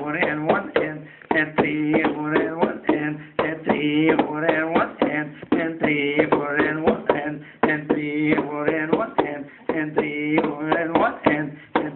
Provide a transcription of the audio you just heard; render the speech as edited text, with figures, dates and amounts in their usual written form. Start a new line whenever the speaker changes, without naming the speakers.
four, and one, and three, four, and one, and three, four, and one, and three, four, and one, and three, four, and one, and three, four,